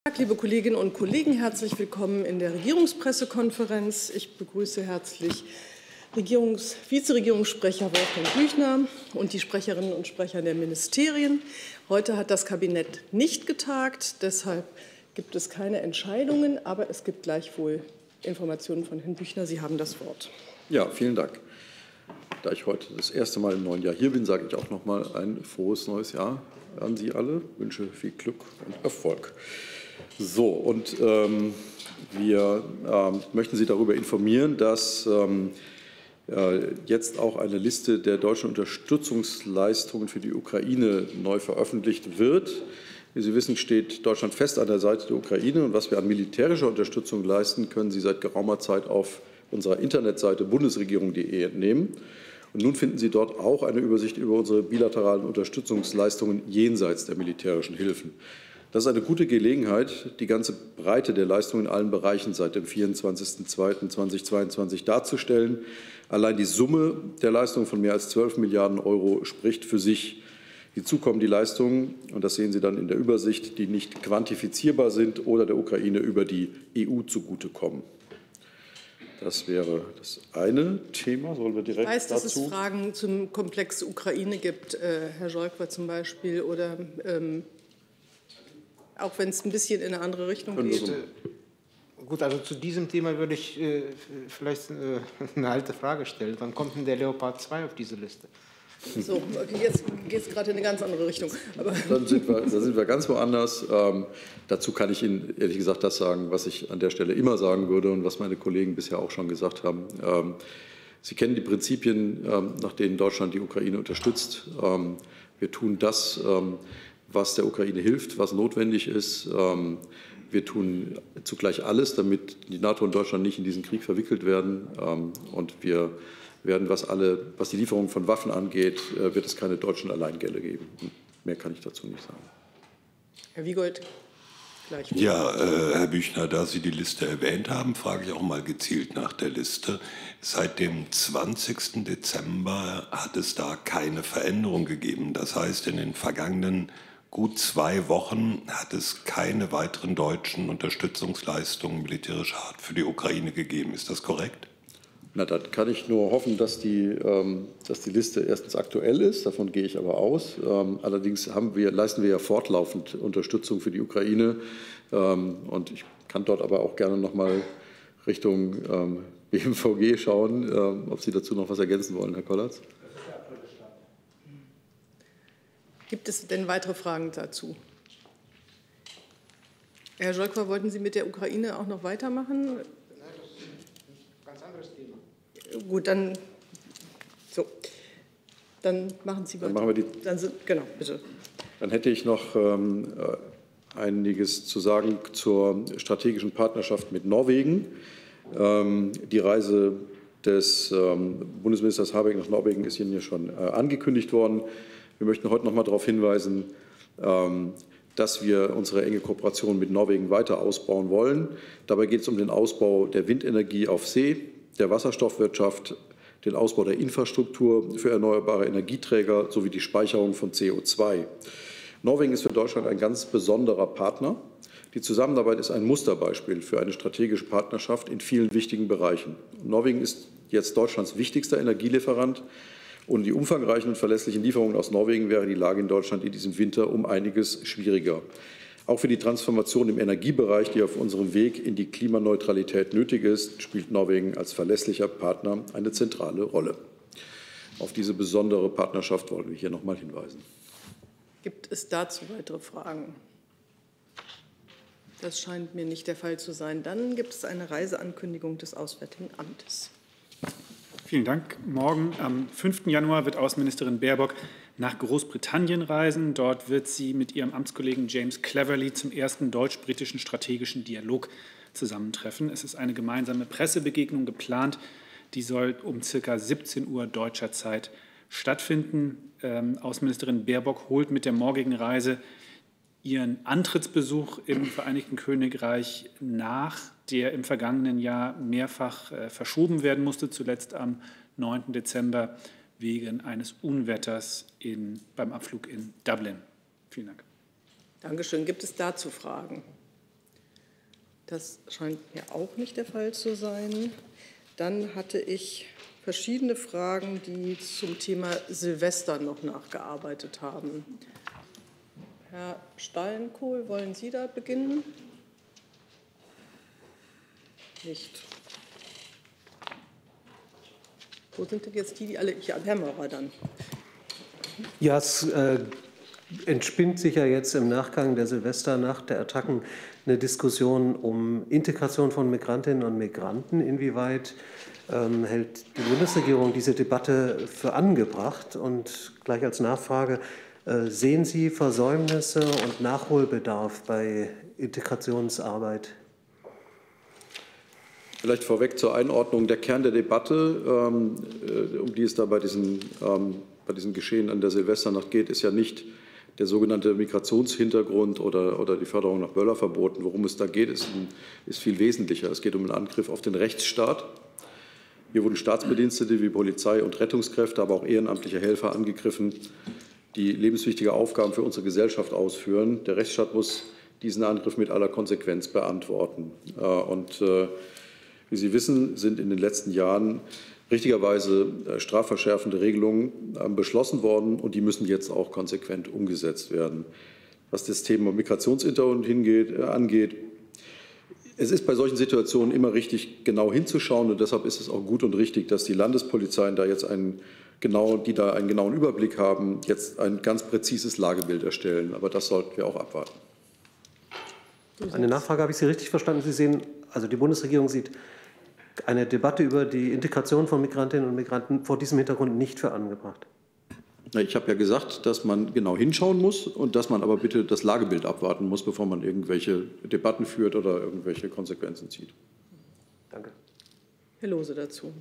Liebe Kolleginnen und Kollegen, herzlich willkommen in der Regierungspressekonferenz. Ich begrüße herzlich Vizeregierungssprecher Wolfgang Büchner und die Sprecherinnen und Sprecher der Ministerien. Heute hat das Kabinett nicht getagt, deshalb gibt es keine Entscheidungen, aber es gibt gleichwohl Informationen von Herrn Büchner. Sie haben das Wort. Ja, vielen Dank. Da ich heute das erste Mal im neuen Jahr hier bin, sage ich auch noch mal ein frohes neues Jahr an Sie alle. Ich wünsche viel Glück und Erfolg. So, und wir möchten Sie darüber informieren, dass jetzt auch eine Liste der deutschen Unterstützungsleistungen für die Ukraine neu veröffentlicht wird. Wie Sie wissen, steht Deutschland fest an der Seite der Ukraine. Und was wir an militärischer Unterstützung leisten, können Sie seit geraumer Zeit auf unserer Internetseite bundesregierung.de entnehmen. Und nun finden Sie dort auch eine Übersicht über unsere bilateralen Unterstützungsleistungen jenseits der militärischen Hilfen. Das ist eine gute Gelegenheit, die ganze Breite der Leistungen in allen Bereichen seit dem 24.02.2022 darzustellen. Allein die Summe der Leistungen von mehr als 12 Milliarden Euro spricht für sich. Hinzu kommen die Leistungen, und das sehen Sie dann in der Übersicht, die nicht quantifizierbar sind oder der Ukraine über die EU zugutekommen. Das wäre das eine Thema. Sollen wir direkt dazu? Ich weiß, dass dazu? Es Fragen zum Komplex Ukraine gibt, Herr Scholkwa zum Beispiel, oder auch wenn es ein bisschen in eine andere Richtung geht. Gut, also zu diesem Thema würde ich vielleicht eine alte Frage stellen. Wann kommt denn der Leopard 2 auf diese Liste? So, okay, jetzt geht es gerade in eine ganz andere Richtung. Aber Dann sind wir ganz woanders. Dazu kann ich Ihnen ehrlich gesagt das sagen, was ich an der Stelle immer sagen würde und was meine Kollegen bisher auch schon gesagt haben. Sie kennen die Prinzipien, nach denen Deutschland die Ukraine unterstützt. Wir tun das, was der Ukraine hilft, was notwendig ist. Wir tun zugleich alles, damit die NATO und Deutschland nicht in diesen Krieg verwickelt werden. Und wir werden, was die Lieferung von Waffen angeht, wird es keine deutschen Alleingänge geben. Mehr kann ich dazu nicht sagen. Herr Wiegold, gleich. Ja, Herr Büchner, da Sie die Liste erwähnt haben, frage ich auch mal gezielt nach der Liste. Seit dem 20. Dezember hat es da keine Veränderung gegeben. Das heißt, in den vergangenen gut 2 Wochen hat es keine weiteren deutschen Unterstützungsleistungen militärischer Art für die Ukraine gegeben. Ist das korrekt? Na, dann kann ich nur hoffen, dass die Liste erstens aktuell ist. Davon gehe ich aber aus. Allerdings leisten wir ja fortlaufend Unterstützung für die Ukraine. Und ich kann dort aber auch gerne noch mal Richtung BMVG schauen, ob Sie dazu noch was ergänzen wollen, Herr Kollatz. Gibt es denn weitere Fragen dazu? Herr Scholkwa, wollten Sie mit der Ukraine auch noch weitermachen? Nein, das ist ein ganz anderes Thema. Gut, dann machen Sie weiter. Dann machen wir genau, bitte. Dann hätte ich noch einiges zu sagen zur strategischen Partnerschaft mit Norwegen. Die Reise des Bundesministers Habeck nach Norwegen ist Ihnen ja schon angekündigt worden. Wir möchten heute noch mal darauf hinweisen, dass wir unsere enge Kooperation mit Norwegen weiter ausbauen wollen. Dabei geht es um den Ausbau der Windenergie auf See, der Wasserstoffwirtschaft, den Ausbau der Infrastruktur für erneuerbare Energieträger sowie die Speicherung von CO2. Norwegen ist für Deutschland ein ganz besonderer Partner. Die Zusammenarbeit ist ein Musterbeispiel für eine strategische Partnerschaft in vielen wichtigen Bereichen. Norwegen ist jetzt Deutschlands wichtigster Energielieferant. Ohne die umfangreichen und verlässlichen Lieferungen aus Norwegen wäre die Lage in Deutschland in diesem Winter um einiges schwieriger. Auch für die Transformation im Energiebereich, die auf unserem Weg in die Klimaneutralität nötig ist, spielt Norwegen als verlässlicher Partner eine zentrale Rolle. Auf diese besondere Partnerschaft wollen wir hier noch mal hinweisen. Gibt es dazu weitere Fragen? Das scheint mir nicht der Fall zu sein. Dann gibt es eine Reiseankündigung des Auswärtigen Amtes. Vielen Dank. Morgen, am 5. Januar, wird Außenministerin Baerbock nach Großbritannien reisen. Dort wird sie mit ihrem Amtskollegen James Cleverly zum ersten deutsch-britischen strategischen Dialog zusammentreffen. Es ist eine gemeinsame Pressebegegnung geplant. Die soll um ca. 17 Uhr deutscher Zeit stattfinden. Außenministerin Baerbock holt mit der morgigen Reise ihren Antrittsbesuch im Vereinigten Königreich nach, der im vergangenen Jahr mehrfach verschoben werden musste, zuletzt am 9. Dezember wegen eines Unwetters beim Abflug in Dublin. Vielen Dank. Dankeschön. Gibt es dazu Fragen? Das scheint mir auch nicht der Fall zu sein. Dann hatte ich verschiedene Fragen, die zum Thema Silvester noch nachgearbeitet haben. Herr Steinkohl, wollen Sie da beginnen? Nicht. Wo sind denn jetzt die alle? Ja, Herr Maurer dann. Ja, es entspinnt sich ja jetzt im Nachgang der Silvesternacht, der Attacken, eine Diskussion um Integration von Migrantinnen und Migranten. Inwieweit hält die Bundesregierung diese Debatte für angebracht? Und gleich als Nachfrage, sehen Sie Versäumnisse und Nachholbedarf bei Integrationsarbeit? Vielleicht vorweg zur Einordnung. Der Kern der Debatte, um die es da bei diesen Geschehen an der Silvesternacht geht, ist ja nicht der sogenannte Migrationshintergrund oder die Förderung nach Böllerverboten. Worum es da geht, ist viel wesentlicher. Es geht um einen Angriff auf den Rechtsstaat. Hier wurden Staatsbedienstete wie Polizei und Rettungskräfte, aber auch ehrenamtliche Helfer angegriffen, die lebenswichtige Aufgaben für unsere Gesellschaft ausführen. Der Rechtsstaat muss diesen Angriff mit aller Konsequenz beantworten. Wie Sie wissen, sind in den letzten Jahren richtigerweise strafverschärfende Regelungen beschlossen worden, und die müssen jetzt auch konsequent umgesetzt werden. Was das Thema Migrationshintergrund angeht, es ist bei solchen Situationen immer richtig, genau hinzuschauen, und deshalb ist es auch gut und richtig, dass die Landespolizeien da jetzt einen genauen Überblick haben, jetzt ein ganz präzises Lagebild erstellen. Aber das sollten wir auch abwarten. Eine Nachfrage, habe ich Sie richtig verstanden? Sie sehen, also die Bundesregierung sieht eine Debatte über die Integration von Migrantinnen und Migranten vor diesem Hintergrund nicht für angebracht. Ich habe ja gesagt, dass man genau hinschauen muss und dass man aber bitte das Lagebild abwarten muss, bevor man irgendwelche Debatten führt oder irgendwelche Konsequenzen zieht. Danke. Herr Lose dazu.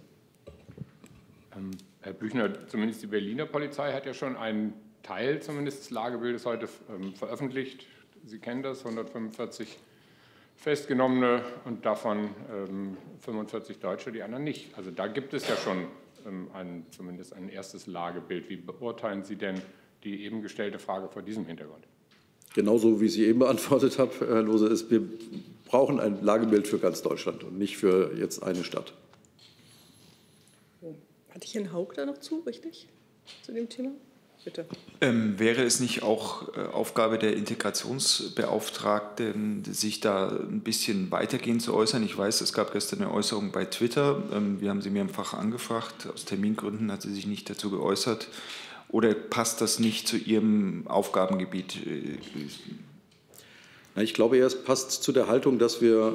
Herr Büchner, zumindest die Berliner Polizei hat ja schon einen Teil zumindest des Lagebildes heute veröffentlicht. Sie kennen das, 145 Festgenommene und davon 45 Deutsche, die anderen nicht. Also da gibt es ja schon zumindest ein erstes Lagebild. Wie beurteilen Sie denn die eben gestellte Frage vor diesem Hintergrund? Genauso wie ich sie eben beantwortet habe, Herr Lose, wir brauchen ein Lagebild für ganz Deutschland und nicht für jetzt eine Stadt. Hatte ich Herrn Haug da noch zu, richtig, zu dem Thema? Bitte. Wäre es nicht auch Aufgabe der Integrationsbeauftragten, sich da ein bisschen weitergehend zu äußern? Ich weiß, es gab gestern eine Äußerung bei Twitter. Wir haben sie mehrfach angefragt. Aus Termingründen hat sie sich nicht dazu geäußert. Oder passt das nicht zu Ihrem Aufgabengebiet? Ich glaube, es passt zu der Haltung, dass wir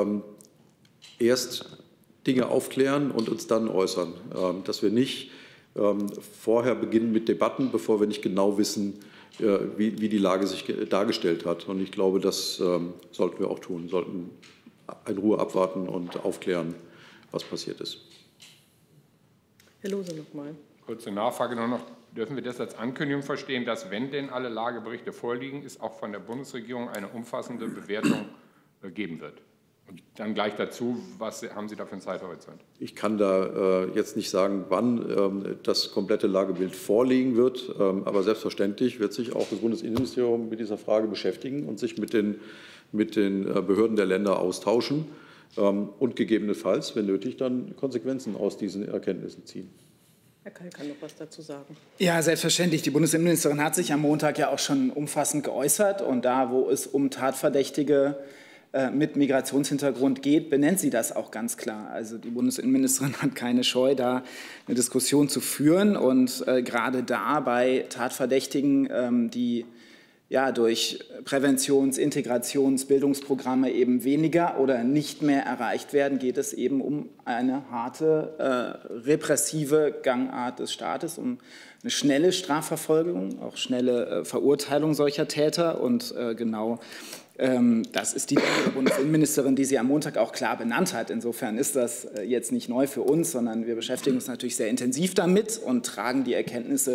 erst Dinge aufklären und uns dann äußern. Dass wir nicht vorher beginnen mit Debatten, bevor wir nicht genau wissen, wie die Lage sich dargestellt hat. Und ich glaube, das sollten wir auch tun, sollten in Ruhe abwarten und aufklären, was passiert ist. Herr Lose noch mal. Kurze Nachfrage nur noch. Dürfen wir das als Ankündigung verstehen, dass, wenn denn alle Lageberichte vorliegen, es auch von der Bundesregierung eine umfassende Bewertung geben wird? Und dann gleich dazu, was haben Sie da für einen Zeithorizont? Ich kann da jetzt nicht sagen, wann das komplette Lagebild vorliegen wird. Aber selbstverständlich wird sich auch das Bundesinnenministerium mit dieser Frage beschäftigen und sich mit den Behörden der Länder austauschen und gegebenenfalls, wenn nötig, dann Konsequenzen aus diesen Erkenntnissen ziehen. Herr Keil kann noch was dazu sagen. Ja, selbstverständlich. Die Bundesinnenministerin hat sich am Montag ja auch schon umfassend geäußert. Und da, wo es um Tatverdächtige mit Migrationshintergrund geht, benennt sie das auch ganz klar. Also die Bundesinnenministerin hat keine Scheu, da eine Diskussion zu führen. Und gerade da bei Tatverdächtigen, die ja durch Präventions-, Integrations-, Bildungsprogramme eben weniger oder nicht mehr erreicht werden, geht es eben um eine harte, repressive Gangart des Staates, um eine schnelle Strafverfolgung, auch schnelle Verurteilung solcher Täter. Und genau das ist die Bundesinnenministerin, die sie am Montag auch klar benannt hat. Insofern ist das jetzt nicht neu für uns, sondern wir beschäftigen uns natürlich sehr intensiv damit und tragen die Erkenntnisse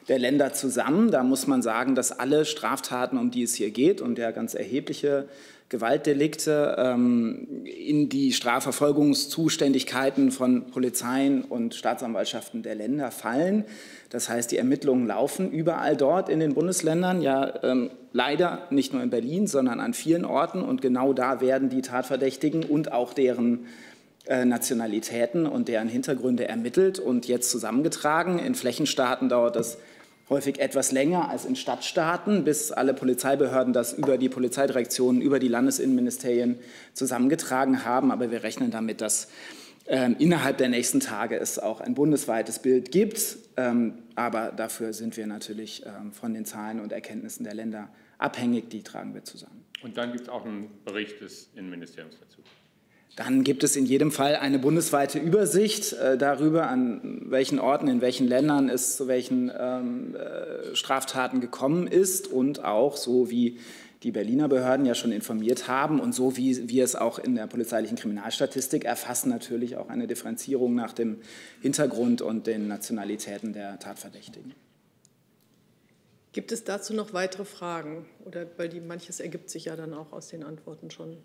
der Länder zusammen. Da muss man sagen, dass alle Straftaten, um die es hier geht, und ja ganz erhebliche Gewaltdelikte in die Strafverfolgungszuständigkeiten von Polizeien und Staatsanwaltschaften der Länder fallen. Das heißt, die Ermittlungen laufen überall dort in den Bundesländern, ja leider nicht nur in Berlin, sondern an vielen Orten. Und genau da werden die Tatverdächtigen und auch deren Nationalitäten und deren Hintergründe ermittelt und jetzt zusammengetragen. In Flächenstaaten dauert das häufig etwas länger als in Stadtstaaten, bis alle Polizeibehörden das über die Polizeidirektionen, über die Landesinnenministerien zusammengetragen haben. Aber wir rechnen damit, dass innerhalb der nächsten Tage es auch ein bundesweites Bild gibt. Aber dafür sind wir natürlich von den Zahlen und Erkenntnissen der Länder abhängig. Die tragen wir zusammen. Und dann gibt es auch einen Bericht des Innenministeriums dazu. Dann gibt es in jedem Fall eine bundesweite Übersicht darüber, an welchen Orten, in welchen Ländern es zu welchen Straftaten gekommen ist und auch, so wie die Berliner Behörden ja schon informiert haben und so wie wir es auch in der polizeilichen Kriminalstatistik erfassen, natürlich auch eine Differenzierung nach dem Hintergrund und den Nationalitäten der Tatverdächtigen. Gibt es dazu noch weitere Fragen? Oder weil manches ergibt sich ja dann auch aus den Antworten schon.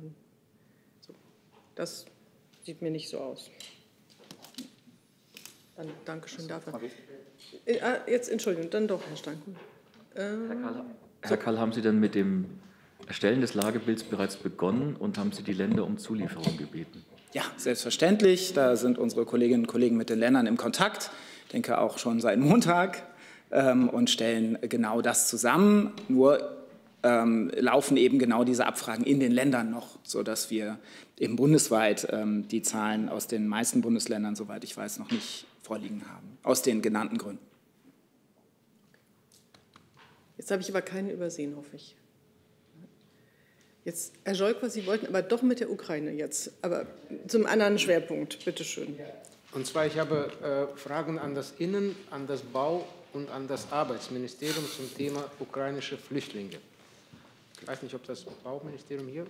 Das sieht mir nicht so aus. Dann danke schön dafür. Jetzt, Entschuldigung, dann doch, Herr Stanken. Herr Karl, haben Sie denn mit dem Erstellen des Lagebilds bereits begonnen und haben Sie die Länder um Zulieferung gebeten? Ja, selbstverständlich. Da sind unsere Kolleginnen und Kollegen mit den Ländern im Kontakt. Ich denke auch schon seit Montag und stellen genau das zusammen. Nur laufen eben genau diese Abfragen in den Ländern noch, sodass wir eben bundesweit die Zahlen aus den meisten Bundesländern, soweit ich weiß, noch nicht vorliegen haben, aus den genannten Gründen. Jetzt habe ich aber keinen übersehen, hoffe ich. Jetzt, Herr Scholker, Sie wollten aber doch mit der Ukraine jetzt, aber zum anderen Schwerpunkt, bitte schön. Und zwar, ich habe Fragen an das Innen-, an das Bau- und an das Arbeitsministerium zum Thema ukrainische Flüchtlinge. Ich weiß nicht, ob das Bauministerium hier.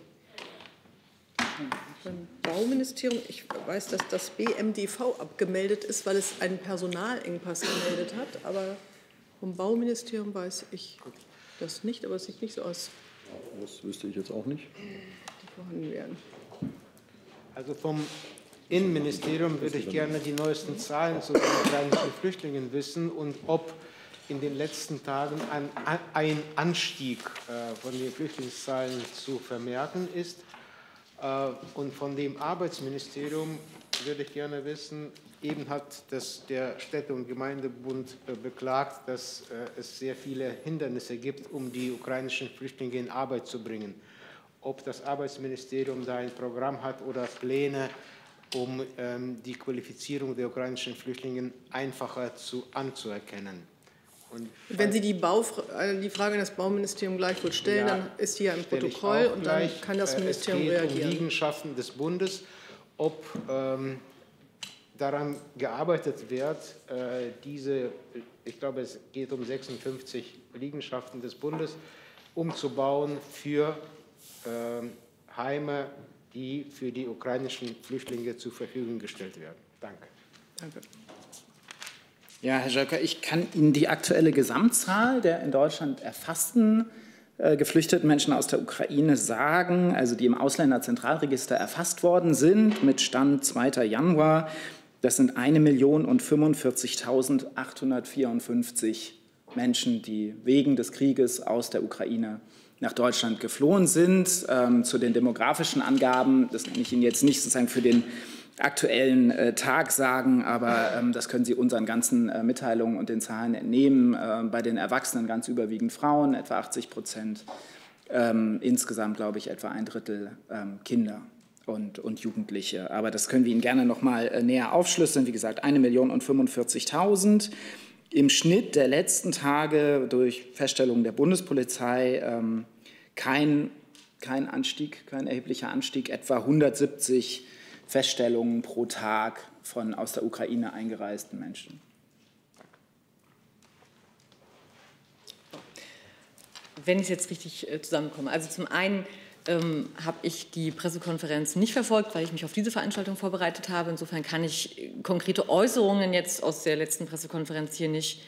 Beim Bauministerium, ich weiß, dass das BMDV abgemeldet ist, weil es einen Personalengpass gemeldet hat, aber vom Bauministerium weiß ich das nicht, aber es sieht nicht so aus. Das wüsste ich jetzt auch nicht. Die vorhanden wären. Also vom Innenministerium würde ich gerne die neuesten Zahlen zu den ukrainischen Flüchtlingen wissen und ob in den letzten Tagen ein Anstieg von den Flüchtlingszahlen zu vermerken ist. Und von dem Arbeitsministerium würde ich gerne wissen, eben hat der Städte- und Gemeindebund beklagt, dass es sehr viele Hindernisse gibt, um die ukrainischen Flüchtlinge in Arbeit zu bringen. Ob das Arbeitsministerium da ein Programm hat oder Pläne, um die Qualifizierung der ukrainischen Flüchtlinge einfacher anzuerkennen. Und wenn Sie die Frage an das Bauministerium gleichwohl stellen, ja, dann ist hier ein Protokoll und dann kann das Ministerium reagieren. Es geht um Liegenschaften des Bundes, ob daran gearbeitet wird, ich glaube, es geht um 56 Liegenschaften des Bundes, umzubauen für Heime, die für die ukrainischen Flüchtlinge zur Verfügung gestellt werden. Danke. Danke. Ja, Herr Scholker, ich kann Ihnen die aktuelle Gesamtzahl der in Deutschland erfassten geflüchteten Menschen aus der Ukraine sagen, also die im Ausländerzentralregister erfasst worden sind, mit Stand 2. Januar. Das sind 1.045.854 Menschen, die wegen des Krieges aus der Ukraine nach Deutschland geflohen sind. Zu den demografischen Angaben, das kann ich Ihnen jetzt nicht sozusagen für den aktuellen Tag sagen, aber das können Sie unseren ganzen Mitteilungen und den Zahlen entnehmen. Bei den Erwachsenen ganz überwiegend Frauen, etwa 80%, insgesamt glaube ich etwa 1/3 Kinder und Jugendliche. Aber das können wir Ihnen gerne noch mal näher aufschlüsseln. Wie gesagt, 1.045.000. Im Schnitt der letzten Tage durch Feststellungen der Bundespolizei kein Anstieg, kein erheblicher Anstieg, etwa 170 Feststellungen pro Tag von aus der Ukraine eingereisten Menschen. Wenn ich es jetzt richtig zusammenkomme. Also zum einen habe ich die Pressekonferenz nicht verfolgt, weil ich mich auf diese Veranstaltung vorbereitet habe. Insofern kann ich konkrete Äußerungen jetzt aus der letzten Pressekonferenz hier nicht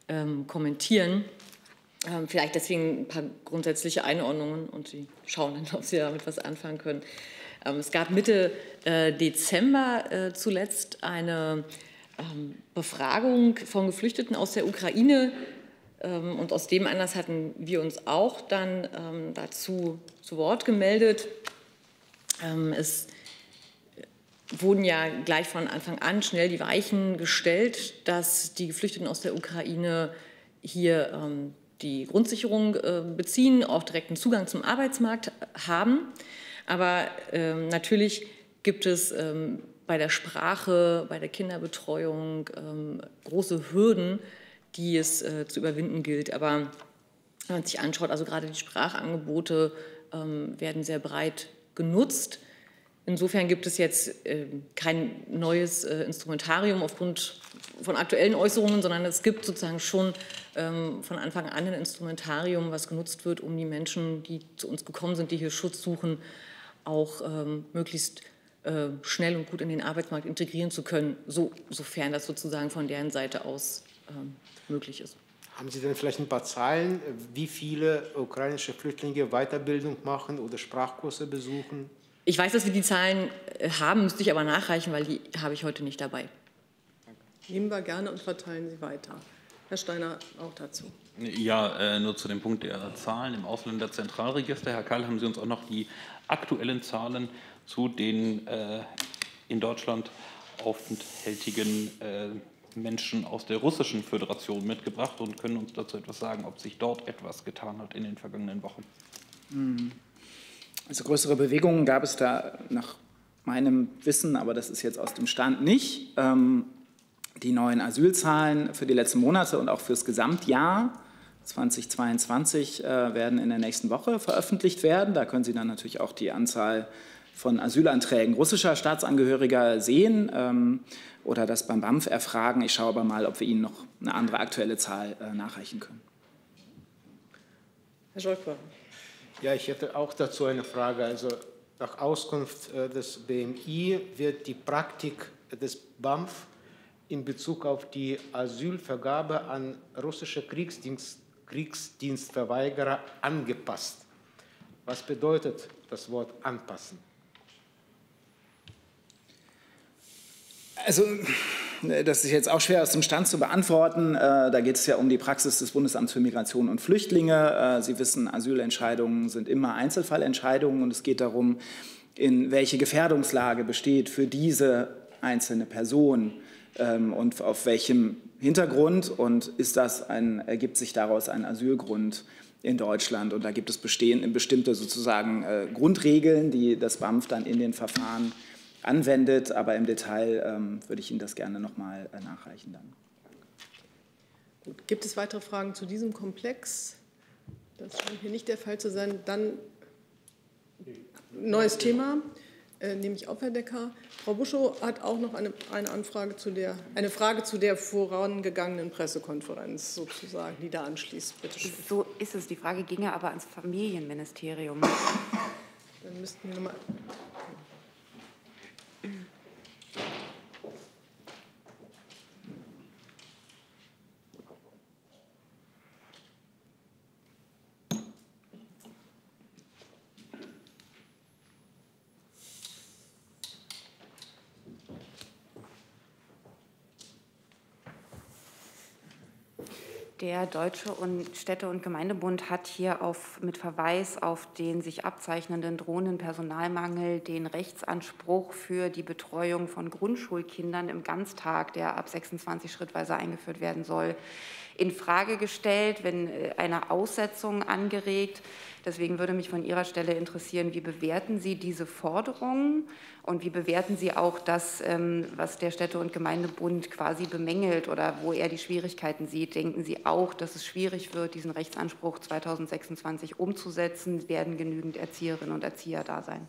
kommentieren. Vielleicht deswegen ein paar grundsätzliche Einordnungen und Sie schauen dann, ob Sie damit was anfangen können. Es gab Mitte Dezember zuletzt eine Befragung von Geflüchteten aus der Ukraine und aus dem Anlass hatten wir uns auch dann dazu zu Wort gemeldet. Es wurden ja gleich von Anfang an schnell die Weichen gestellt, dass die Geflüchteten aus der Ukraine hier die Grundsicherung beziehen, auch direkten Zugang zum Arbeitsmarkt haben. Aber natürlich gibt es bei der Sprache, bei der Kinderbetreuung große Hürden, die es zu überwinden gilt. Aber wenn man sich anschaut, also gerade die Sprachangebote werden sehr breit genutzt. Insofern gibt es jetzt kein neues Instrumentarium aufgrund von aktuellen Äußerungen, sondern es gibt sozusagen schon von Anfang an ein Instrumentarium, was genutzt wird, um die Menschen, die zu uns gekommen sind, die hier Schutz suchen, auch möglichst schnell und gut in den Arbeitsmarkt integrieren zu können, sofern das sozusagen von deren Seite aus möglich ist. Haben Sie denn vielleicht ein paar Zahlen, wie viele ukrainische Flüchtlinge Weiterbildung machen oder Sprachkurse besuchen? Ich weiß, dass wir die Zahlen haben, müsste ich aber nachreichen, weil die habe ich heute nicht dabei. Nehmen wir gerne und verteilen sie weiter. Herr Steiner auch dazu. Ja, nur zu dem Punkt der Zahlen im Ausländerzentralregister. Herr Keil, haben Sie uns auch noch die aktuellen Zahlen zu den in Deutschland aufenthaltigen Menschen aus der Russischen Föderation mitgebracht und können uns dazu etwas sagen, ob sich dort etwas getan hat in den vergangenen Wochen? Also größere Bewegungen gab es da nach meinem Wissen, aber das ist jetzt aus dem Stand nicht. Die neuen Asylzahlen für die letzten Monate und auch für das Gesamtjahr 2022 werden in der nächsten Woche veröffentlicht werden. Da können Sie dann natürlich auch die Anzahl von Asylanträgen russischer Staatsangehöriger sehen oder das beim BAMF erfragen. Ich schaue aber mal, ob wir Ihnen noch eine andere aktuelle Zahl nachreichen können. Herr Scholz-Bauer. Ja, ich hätte auch dazu eine Frage. Also nach Auskunft des BMI wird die Praktik des BAMF in Bezug auf die Asylvergabe an russische Kriegsdienstverweigerer angepasst. Was bedeutet das Wort anpassen? Also das ist jetzt auch schwer aus dem Stand zu beantworten. Da geht es ja um die Praxis des Bundesamts für Migration und Flüchtlinge. Sie wissen, Asylentscheidungen sind immer Einzelfallentscheidungen und es geht darum, in welche Gefährdungslage besteht für diese einzelne Person und auf welchem Hintergrund und ergibt sich daraus ein Asylgrund in Deutschland. Und da gibt es bestimmte sozusagen Grundregeln, die das BAMF dann in den Verfahren anwendet, aber im Detail würde ich Ihnen das gerne noch mal nachreichen dann. Gut. Gibt es weitere Fragen zu diesem Komplex? Das scheint hier nicht der Fall zu sein. Dann neues Thema, nehme ich auf, Herr Decker. Frau Buschow hat auch noch eine Frage zu der vorangegangenen Pressekonferenz sozusagen, die da anschließt. Bitte schön. So ist es. Die Frage ginge aber ans Familienministerium. Dann müssten wir noch mal. Der Deutsche Städte- und Gemeindebund hat hier mit Verweis auf den sich abzeichnenden drohenden Personalmangel den Rechtsanspruch für die Betreuung von Grundschulkindern im Ganztag, der ab 26 schrittweise eingeführt werden soll, in Frage gestellt, wenn eine Aussetzung angeregt. Deswegen würde mich von Ihrer Stelle interessieren, wie bewerten Sie diese Forderungen und wie bewerten Sie auch das, was der Städte- und Gemeindebund quasi bemängelt oder wo er die Schwierigkeiten sieht? Denken Sie auch, dass es schwierig wird, diesen Rechtsanspruch 2026 umzusetzen? Werden genügend Erzieherinnen und Erzieher da sein?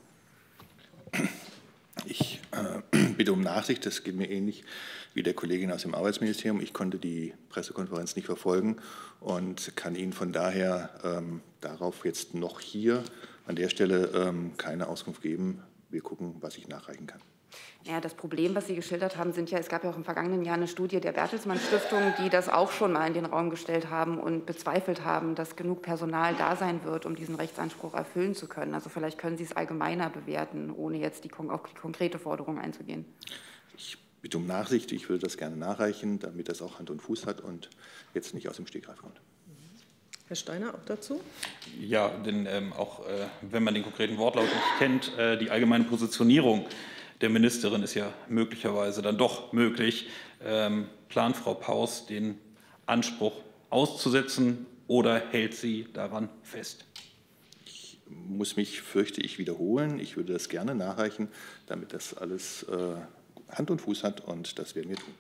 Ich bitte um Nachsicht, das geht mir ähnlich wie der Kollegin aus dem Arbeitsministerium. Ich konnte die Pressekonferenz nicht verfolgen und kann Ihnen von daher darauf jetzt noch hier an der Stelle keine Auskunft geben. Wir gucken, was ich nachreichen kann. Ja, das Problem, was Sie geschildert haben, es gab ja auch im vergangenen Jahr eine Studie der Bertelsmann Stiftung, die das auch schon mal in den Raum gestellt haben und bezweifelt haben, dass genug Personal da sein wird, um diesen Rechtsanspruch erfüllen zu können. Also vielleicht können Sie es allgemeiner bewerten, ohne jetzt auf die konkrete Forderung einzugehen. Ich bitte um Nachsicht. Ich würde das gerne nachreichen, damit das auch Hand und Fuß hat und jetzt nicht aus dem Stegreif kommt. Herr Steiner, auch dazu? Ja, denn auch wenn man den konkreten Wortlaut nicht kennt, die allgemeine Positionierung der Ministerin ist ja möglicherweise dann doch möglich. Plant Frau Paus, den Anspruch auszusetzen, oder hält sie daran fest? Ich muss mich, fürchte ich, wiederholen. Ich würde das gerne nachreichen, damit das alles Hand und Fuß hat, und das werden wir tun.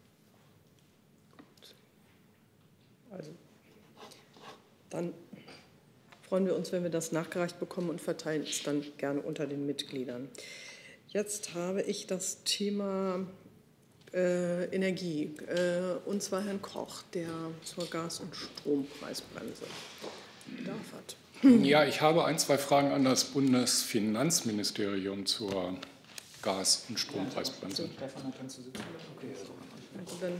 Also, dann freuen wir uns, wenn wir das nachgereicht bekommen, und verteilen es dann gerne unter den Mitgliedern. Jetzt habe ich das Thema Energie, und zwar Herrn Koch, der zur Gas- und Strompreisbremse Bedarf hat. Ja, ich habe ein, zwei Fragen an das Bundesfinanzministerium zur Gas- und Strompreisbremse. Also dann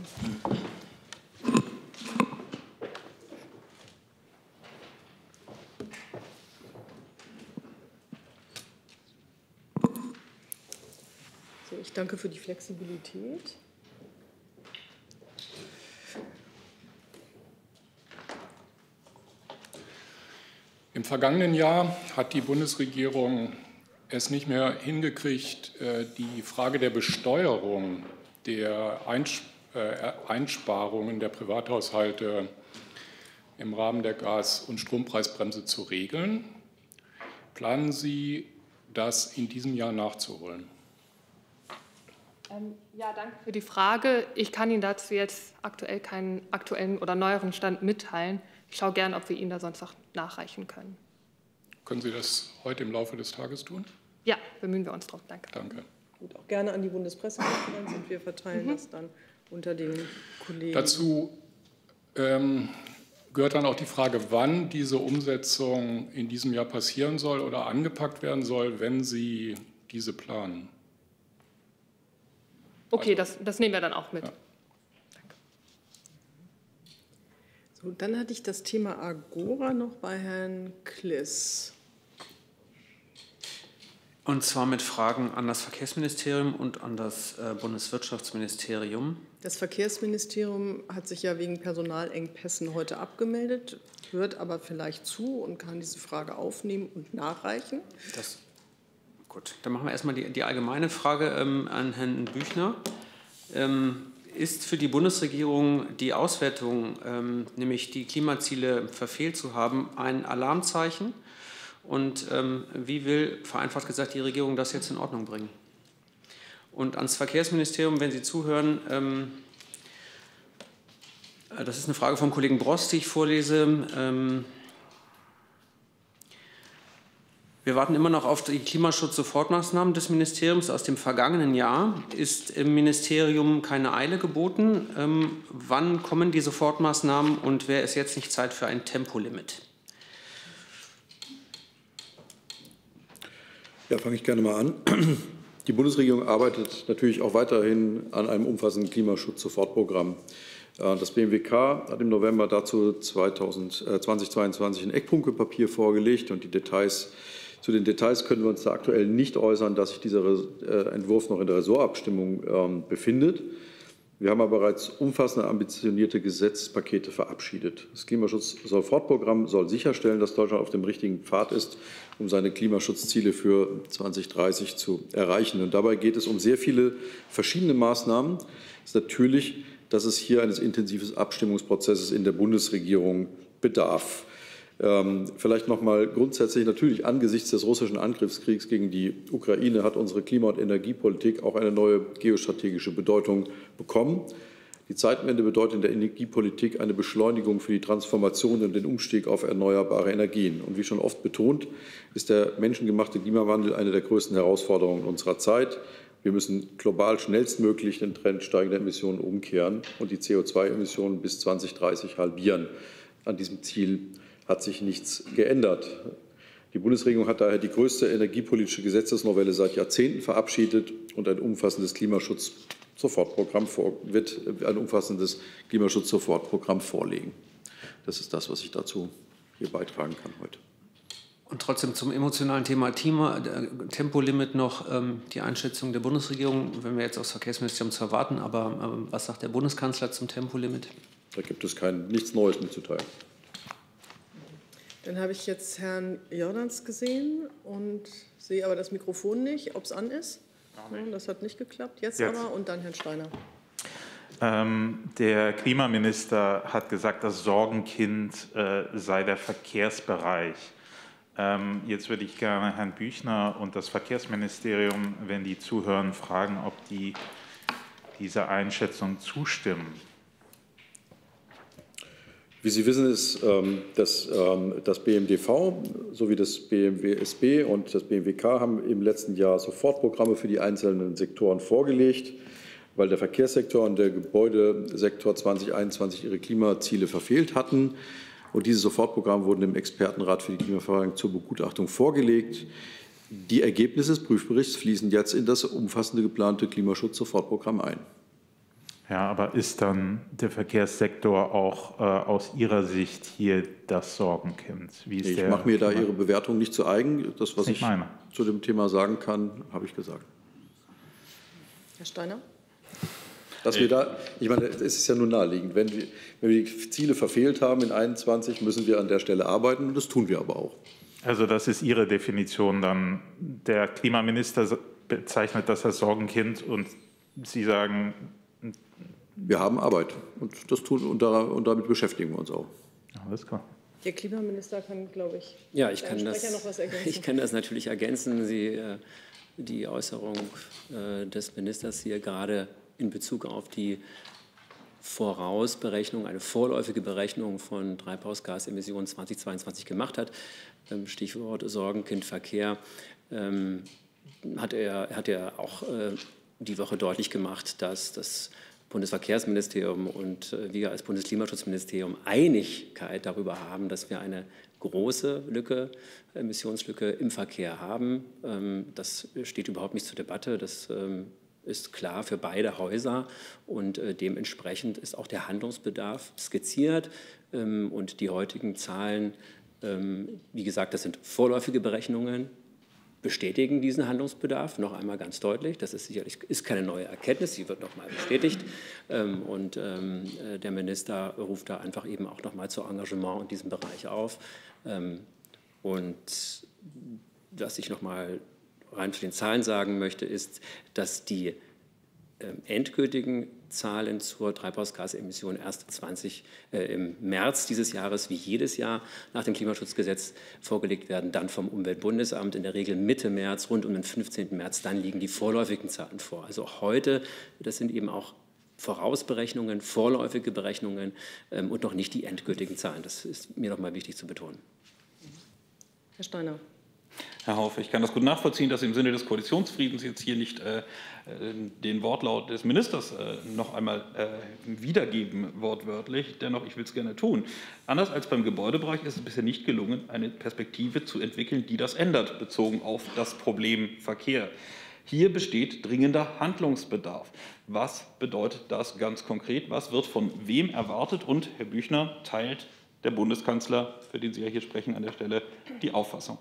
ich danke für die Flexibilität. Im vergangenen Jahr hat die Bundesregierung es nicht mehr hingekriegt, die Frage der Besteuerung der Einsparungen der Privathaushalte im Rahmen der Gas- und Strompreisbremse zu regeln. Planen Sie, das in diesem Jahr nachzuholen? Ja, danke für die Frage. Ich kann Ihnen dazu jetzt aktuell keinen aktuellen oder neueren Stand mitteilen. Ich schaue gern, ob wir Ihnen da sonst noch nachreichen können. Können Sie das heute im Laufe des Tages tun? Ja, bemühen wir uns drauf. Danke. Danke. Gut, auch gerne an die Bundespressekonferenz, und wir verteilen das dann unter den Kollegen. Dazu gehört dann auch die Frage, wann diese Umsetzung in diesem Jahr passieren soll oder angepackt werden soll, wenn Sie diese planen. Okay, das nehmen wir dann auch mit. Ja. So, dann hatte ich das Thema Agora noch bei Herrn Kliss. Und zwar mit Fragen an das Verkehrsministerium und an das Bundeswirtschaftsministerium. Das Verkehrsministerium hat sich ja wegen Personalengpässen heute abgemeldet, hört aber vielleicht zu und kann diese Frage aufnehmen und nachreichen. Gut, dann machen wir erstmal die allgemeine Frage an Herrn Büchner. Ist für die Bundesregierung die Auswertung, nämlich die Klimaziele verfehlt zu haben, ein Alarmzeichen? Und wie will, vereinfacht gesagt, die Regierung das jetzt in Ordnung bringen? Und ans Verkehrsministerium, wenn Sie zuhören, das ist eine Frage vom Kollegen Bross, die ich vorlese. Wir warten immer noch auf die Klimaschutz-Sofortmaßnahmen des Ministeriums aus dem vergangenen Jahr. Ist im Ministerium keine Eile geboten? Wann kommen die Sofortmaßnahmen, und wäre es jetzt nicht Zeit für ein Tempolimit? Ja, fange ich gerne mal an. Die Bundesregierung arbeitet natürlich auch weiterhin an einem umfassenden Klimaschutz-Sofortprogramm. Das BMWK hat im November dazu 2022 ein Eckpunktepapier vorgelegt, und zu den Details können wir uns da aktuell nicht äußern, dass sich dieser Entwurf noch in der Ressortabstimmung befindet. Wir haben aber bereits umfassende, ambitionierte Gesetzespakete verabschiedet. Das Klimaschutz-Sofortprogramm soll sicherstellen, dass Deutschland auf dem richtigen Pfad ist, um seine Klimaschutzziele für 2030 zu erreichen. Und dabei geht es um sehr viele verschiedene Maßnahmen. Es ist natürlich, dass es hier eines intensiven Abstimmungsprozesses in der Bundesregierung bedarf. Vielleicht noch mal grundsätzlich: Natürlich angesichts des russischen Angriffskriegs gegen die Ukraine hat unsere Klima- und Energiepolitik auch eine neue geostrategische Bedeutung bekommen. Die Zeitenwende bedeutet in der Energiepolitik eine Beschleunigung für die Transformation und den Umstieg auf erneuerbare Energien. Und wie schon oft betont, ist der menschengemachte Klimawandel eine der größten Herausforderungen unserer Zeit. Wir müssen global schnellstmöglich den Trend steigender Emissionen umkehren und die CO2-Emissionen bis 2030 halbieren. An diesem Ziel hat sich nichts geändert. Die Bundesregierung hat daher die größte energiepolitische Gesetzesnovelle seit Jahrzehnten verabschiedet und wird ein umfassendes Klimaschutzsofortprogramm vorlegen. Das ist das, was ich dazu hier beitragen kann heute. Und trotzdem zum emotionalen Thema Tempolimit noch die Einschätzung der Bundesregierung, wenn wir jetzt aus Verkehrsministerium zu erwarten, aber was sagt der Bundeskanzler zum Tempolimit? Da gibt es nichts Neues mitzuteilen. Dann habe ich jetzt Herrn Jordans gesehen und sehe aber das Mikrofon nicht, ob es an ist. Das hat nicht geklappt. Jetzt aber und dann Herrn Steiner. Der Klimaminister hat gesagt, das Sorgenkind sei der Verkehrsbereich. Jetzt würde ich gerne Herrn Büchner und das Verkehrsministerium, wenn die zuhören, fragen, ob die dieser Einschätzung zustimmen. Wie Sie wissen, ist das BMDV sowie das BMWSB und das BMWK haben im letzten Jahr Sofortprogramme für die einzelnen Sektoren vorgelegt, weil der Verkehrssektor und der Gebäudesektor 2021 ihre Klimaziele verfehlt hatten. Und diese Sofortprogramme wurden dem Expertenrat für die Klimaförderung zur Begutachtung vorgelegt. Die Ergebnisse des Prüfberichts fließen jetzt in das umfassende geplante Klimaschutz-Sofortprogramm ein. Ja, aber ist dann der Verkehrssektor auch aus Ihrer Sicht hier das Sorgenkind? Ich mache mir da Ihre Bewertung nicht zu eigen. Das, was ich zu dem Thema sagen kann, habe ich gesagt. Herr Steiner? Ich meine, es ist ja nun naheliegend. Wenn wir die Ziele verfehlt haben in 2021, müssen wir an der Stelle arbeiten, und das tun wir aber auch. Also das ist Ihre Definition dann. Der Klimaminister bezeichnet das als Sorgenkind und Sie sagen... Wir haben Arbeit und das tun und damit beschäftigen wir uns auch. Alles klar. Der Klimaminister kann, glaube ich, ja, ich kann noch was ergänzen. Ich kann das natürlich ergänzen. Die Äußerung des Ministers hier gerade in Bezug auf die Vorausberechnung, eine vorläufige Berechnung von Treibhausgasemissionen 2022 gemacht hat, Stichwort Sorgenkind Verkehr, hat er auch die Woche deutlich gemacht, dass das Bundesverkehrsministerium und wir als Bundesklimaschutzministerium Einigkeit darüber haben, dass wir eine große Emissionslücke im Verkehr haben. Das steht überhaupt nicht zur Debatte. Das ist klar für beide Häuser und dementsprechend ist auch der Handlungsbedarf skizziert und die heutigen Zahlen, wie gesagt, das sind vorläufige Berechnungen, bestätigen diesen Handlungsbedarf noch einmal ganz deutlich. Das ist sicherlich keine neue Erkenntnis, sie wird noch mal bestätigt. Und der Minister ruft da einfach eben auch noch mal zu Engagement in diesem Bereich auf. Und was ich noch mal rein zu den Zahlen sagen möchte, ist, dass die endgültigen Zahlen zur Treibhausgasemission erst im März dieses Jahres wie jedes Jahr nach dem Klimaschutzgesetz vorgelegt werden, dann vom Umweltbundesamt in der Regel Mitte März, rund um den 15. März, dann liegen die vorläufigen Zahlen vor. Also heute, das sind eben auch Vorausberechnungen, vorläufige Berechnungen und noch nicht die endgültigen Zahlen. Das ist mir noch mal wichtig zu betonen. Herr Steiner. Herr Haufe, ich kann das gut nachvollziehen, dass Sie im Sinne des Koalitionsfriedens jetzt hier nicht den Wortlaut des Ministers noch einmal wiedergeben, wortwörtlich. Dennoch, ich will es gerne tun. Anders als beim Gebäudebereich ist es bisher nicht gelungen, eine Perspektive zu entwickeln, die das ändert, bezogen auf das Problem Verkehr. Hier besteht dringender Handlungsbedarf. Was bedeutet das ganz konkret? Was wird von wem erwartet? Und, Herr Büchner, teilt der Bundeskanzler, für den Sie ja hier sprechen an der Stelle, die Auffassung?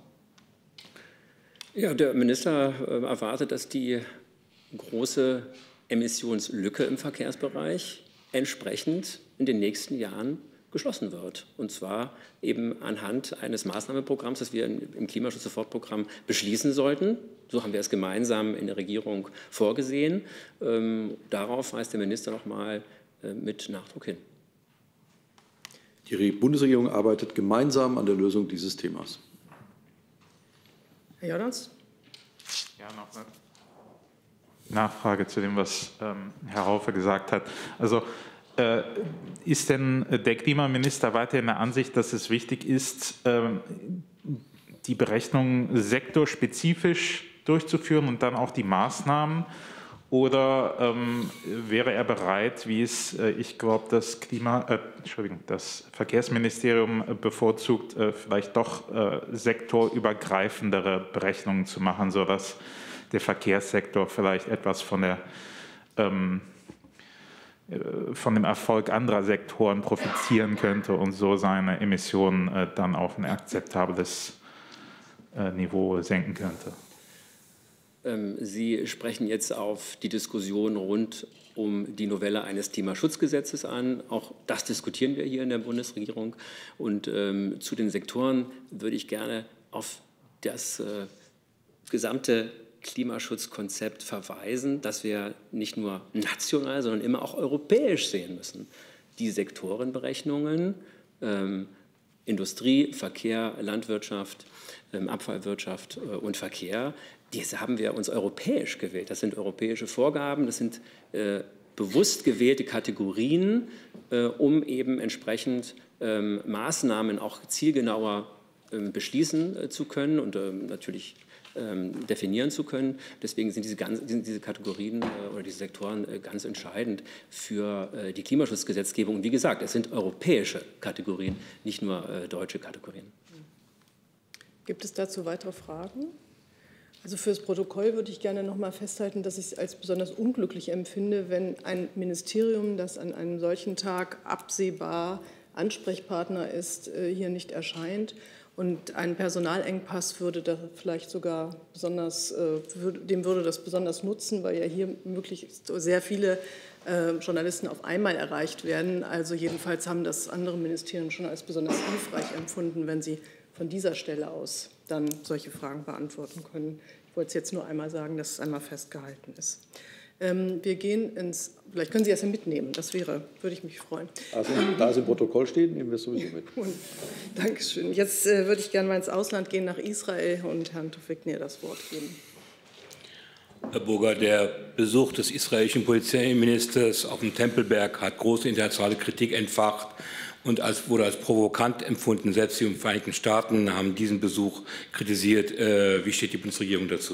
Ja, der Minister erwartet, dass die große Emissionslücke im Verkehrsbereich entsprechend in den nächsten Jahren geschlossen wird. Und zwar eben anhand eines Maßnahmenprogramms, das wir im Klimaschutz-Sofortprogramm beschließen sollten. So haben wir es gemeinsam in der Regierung vorgesehen. Darauf weist der Minister noch mal mit Nachdruck hin. Die Bundesregierung arbeitet gemeinsam an der Lösung dieses Themas. Herr Jordans? Ja, noch eine Nachfrage zu dem, was Herr Haufe gesagt hat. Also ist denn der Klimaminister weiterhin der Ansicht, dass es wichtig ist, die Berechnungen sektorspezifisch durchzuführen und dann auch die Maßnahmen? Oder wäre er bereit, wie es, ich glaube, das Verkehrsministerium bevorzugt, vielleicht doch sektorübergreifendere Berechnungen zu machen, sodass der Verkehrssektor vielleicht etwas von dem Erfolg anderer Sektoren profitieren könnte und so seine Emissionen dann auf ein akzeptables Niveau senken könnte? Sie sprechen jetzt auf die Diskussion rund um die Novelle eines Klimaschutzgesetzes an. Auch das diskutieren wir hier in der Bundesregierung. Und zu den Sektoren würde ich gerne auf das gesamte Klimaschutzkonzept verweisen, dass wir nicht nur national, sondern immer auch europäisch sehen müssen. Die Sektorenberechnungen, Industrie, Verkehr, Landwirtschaft, Abfallwirtschaft und Verkehr, diese haben wir uns europäisch gewählt. Das sind europäische Vorgaben, das sind bewusst gewählte Kategorien, um eben entsprechend Maßnahmen auch zielgenauer beschließen zu können und natürlich definieren zu können. Deswegen sind diese Kategorien oder diese Sektoren ganz entscheidend für die Klimaschutzgesetzgebung. Und wie gesagt, es sind europäische Kategorien, nicht nur deutsche Kategorien. Gibt es dazu weitere Fragen? Also für das Protokoll würde ich gerne noch mal festhalten, dass ich es als besonders unglücklich empfinde, wenn ein Ministerium, das an einem solchen Tag absehbar Ansprechpartner ist, hier nicht erscheint. Und ein Personalengpass würde da vielleicht sogar besonders, dem würde das besonders nutzen, weil ja hier möglichst sehr viele Journalisten auf einmal erreicht werden. Also jedenfalls haben das andere Ministerien schon als besonders hilfreich empfunden, wenn sie von dieser Stelle aus dann solche Fragen beantworten können. Ich wollte es jetzt nur einmal sagen, dass es einmal festgehalten ist. Wir gehen ins, vielleicht können Sie das ja mitnehmen, würde ich mich freuen. Also, da es im Protokoll steht, nehmen wir es sowieso mit. Dankeschön. Jetzt würde ich gerne mal ins Ausland gehen, nach Israel, und Herrn Tawfik Nir das Wort geben. Herr Burger, der Besuch des israelischen Polizeiministers auf dem Tempelberg hat große internationale Kritik entfacht und wurde als provokant empfunden. Selbst die Vereinigten Staaten haben diesen Besuch kritisiert. Wie steht die Bundesregierung dazu?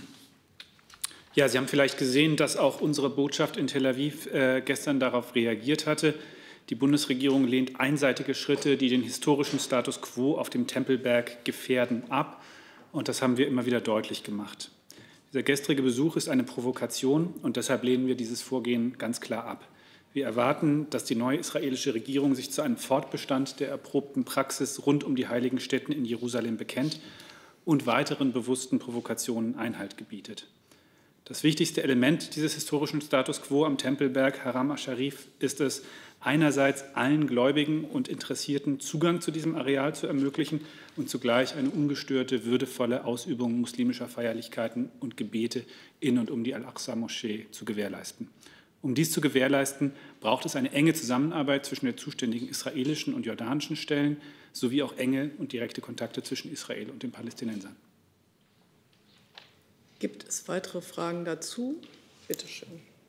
Ja, Sie haben vielleicht gesehen, dass auch unsere Botschaft in Tel Aviv gestern darauf reagiert hatte. Die Bundesregierung lehnt einseitige Schritte, die den historischen Status quo auf dem Tempelberg gefährden, ab. Und das haben wir immer wieder deutlich gemacht. Dieser gestrige Besuch ist eine Provokation, und deshalb lehnen wir dieses Vorgehen ganz klar ab. Wir erwarten, dass die neue israelische Regierung sich zu einem Fortbestand der erprobten Praxis rund um die heiligen Stätten in Jerusalem bekennt und weiteren bewussten Provokationen Einhalt gebietet. Das wichtigste Element dieses historischen Status quo am Tempelberg Haram al-Sharif ist es, einerseits allen Gläubigen und Interessierten Zugang zu diesem Areal zu ermöglichen und zugleich eine ungestörte, würdevolle Ausübung muslimischer Feierlichkeiten und Gebete in und um die Al-Aqsa-Moschee zu gewährleisten. Um dies zu gewährleisten, braucht es eine enge Zusammenarbeit zwischen den zuständigen israelischen und jordanischen Stellen sowie auch enge und direkte Kontakte zwischen Israel und den Palästinensern. Gibt es weitere Fragen dazu? Bitte schön.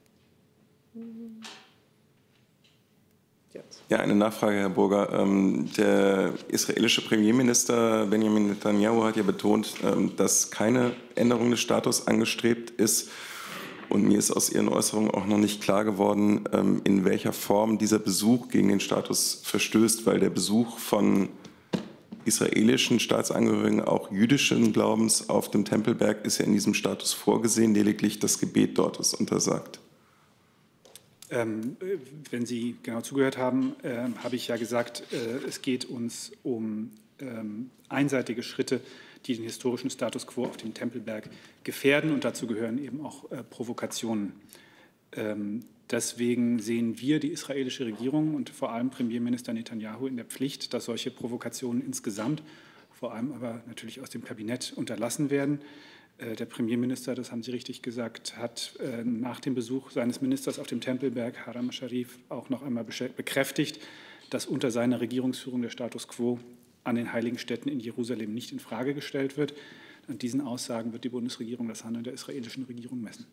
Ja, eine Nachfrage, Herr Burger. Der israelische Premierminister Benjamin Netanyahu hat ja betont, dass keine Änderung des Status angestrebt ist. Und mir ist aus Ihren Äußerungen auch noch nicht klar geworden, in welcher Form dieser Besuch gegen den Status verstößt, weil der Besuch von israelischen Staatsangehörigen, auch jüdischen Glaubens, auf dem Tempelberg ist ja in diesem Status vorgesehen, lediglich das Gebet dort ist untersagt. Wenn Sie genau zugehört haben, habe ich ja gesagt, es geht uns um einseitige Schritte, die den historischen Status quo auf dem Tempelberg gefährden, und dazu gehören eben auch Provokationen. Deswegen sehen wir die israelische Regierung und vor allem Premierminister Netanyahu in der Pflicht, dass solche Provokationen insgesamt, vor allem aber natürlich aus dem Kabinett, unterlassen werden. Der Premierminister, das haben Sie richtig gesagt, hat nach dem Besuch seines Ministers auf dem Tempelberg Haram al-Sharif auch noch einmal bekräftigt, dass unter seiner Regierungsführung der Status quo an den heiligen Städten in Jerusalem nicht in Frage gestellt wird. An diesen Aussagen wird die Bundesregierung das Handeln der israelischen Regierung messen.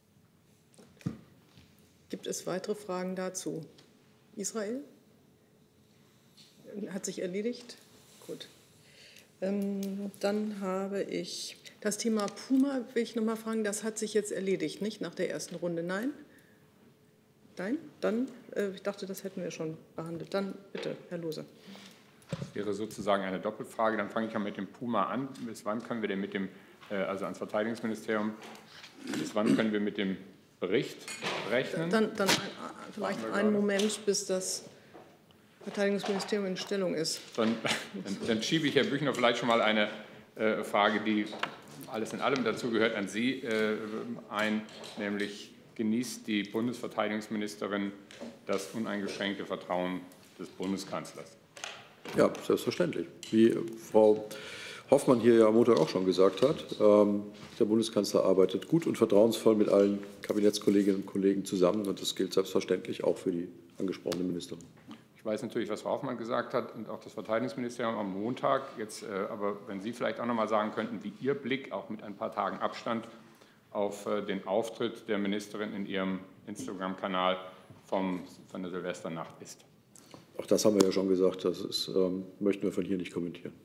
Gibt es weitere Fragen dazu? Israel? Hat sich erledigt? Gut. Dann habe ich das Thema Puma, will ich noch mal fragen, das hat sich jetzt erledigt, nicht nach der ersten Runde? Nein? Nein? Dann, ich dachte, das hätten wir schon behandelt. Dann bitte, Herr Lohse. Das wäre sozusagen eine Doppelfrage. Dann fange ich mal mit dem Puma an. Bis wann können wir denn mit dem, also ans Verteidigungsministerium, bis wann können wir mit dem Bericht rechnen? Dann vielleicht einen Moment, bis das Verteidigungsministerium in Stellung ist. Dann schiebe ich, Herr Büchner, vielleicht schon mal eine Frage, die alles in allem dazu gehört, an Sie ein, nämlich genießt die Bundesverteidigungsministerin das uneingeschränkte Vertrauen des Bundeskanzlers? Ja, selbstverständlich. Wie Frau Hoffmann hier ja am Montag auch schon gesagt hat, der Bundeskanzler arbeitet gut und vertrauensvoll mit allen Kabinettskolleginnen und Kollegen zusammen, und das gilt selbstverständlich auch für die angesprochene Ministerin. Ich weiß natürlich, was Frau Hoffmann gesagt hat und auch das Verteidigungsministerium am Montag. Jetzt aber, wenn Sie vielleicht auch noch mal sagen könnten, wie Ihr Blick auch mit ein paar Tagen Abstand auf den Auftritt der Ministerin in ihrem Instagram-Kanal von der Silvesternacht ist. Auch das haben wir ja schon gesagt, das ist, möchten wir von hier nicht kommentieren.